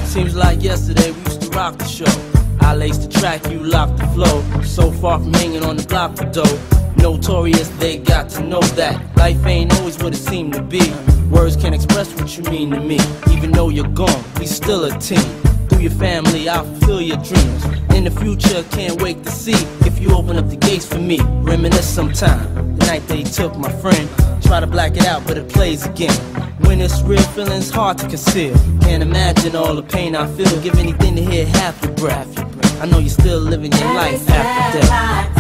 Seems like yesterday we used to rock the show. I laced the track, you locked the flow. So far from hanging on the block for dough. Notorious, they got to know that life ain't always what it seemed to be. Words can't express what you mean to me. Even though you're gone, we still a team. Through your family, I'll fulfill your dreams. In the future, can't wait to see if you open up the gates for me. Reminisce sometime, the night they took my friend. Try to black it out, but it plays again. When it's real, feeling's hard to conceal. Can't imagine all the pain I feel. Give anything to hear half your breath. I know you're still living your life after death.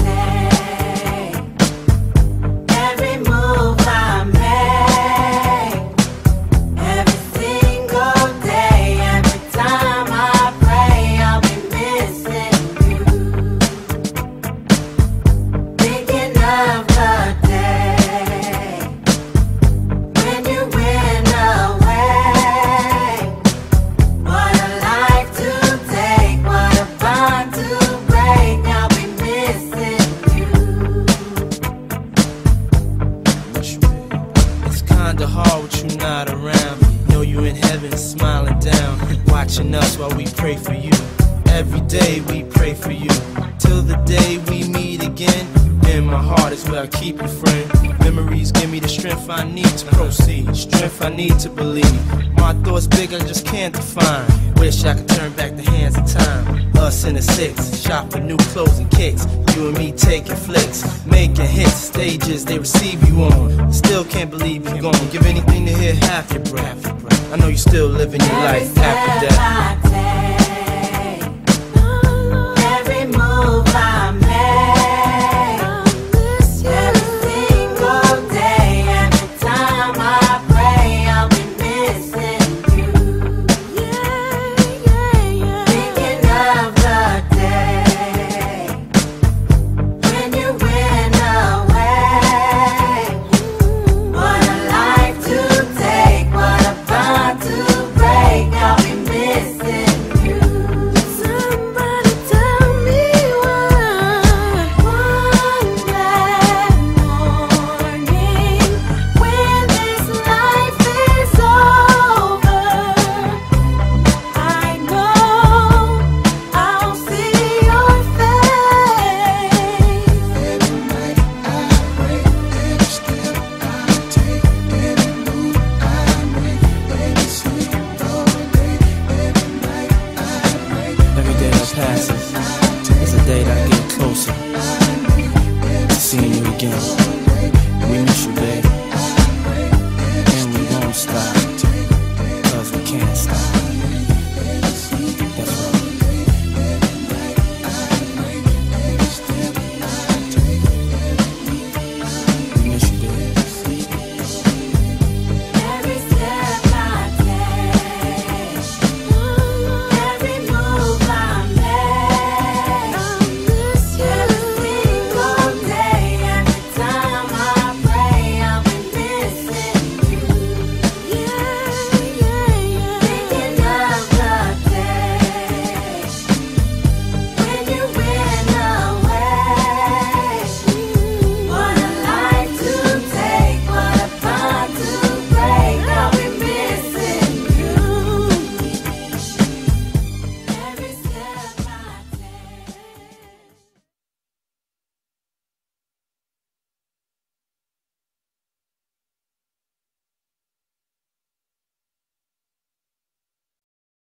Kinda hard with you not around. Know you in heaven smiling down, watching us while we pray for you. Every day we pray for you, till the day we meet again. In my heart is where I keep you, friend. Memories give me the strength I need to proceed, strength I need to believe. My thoughts big, I just can't define. Wish I could turn back the hands of time. Us in the six, shop for new clothes and kicks. You and me taking flicks, making hits, stages they receive you on. Still can't believe you're gone. Give anything to hear half your breath. I know you're still living your life after death.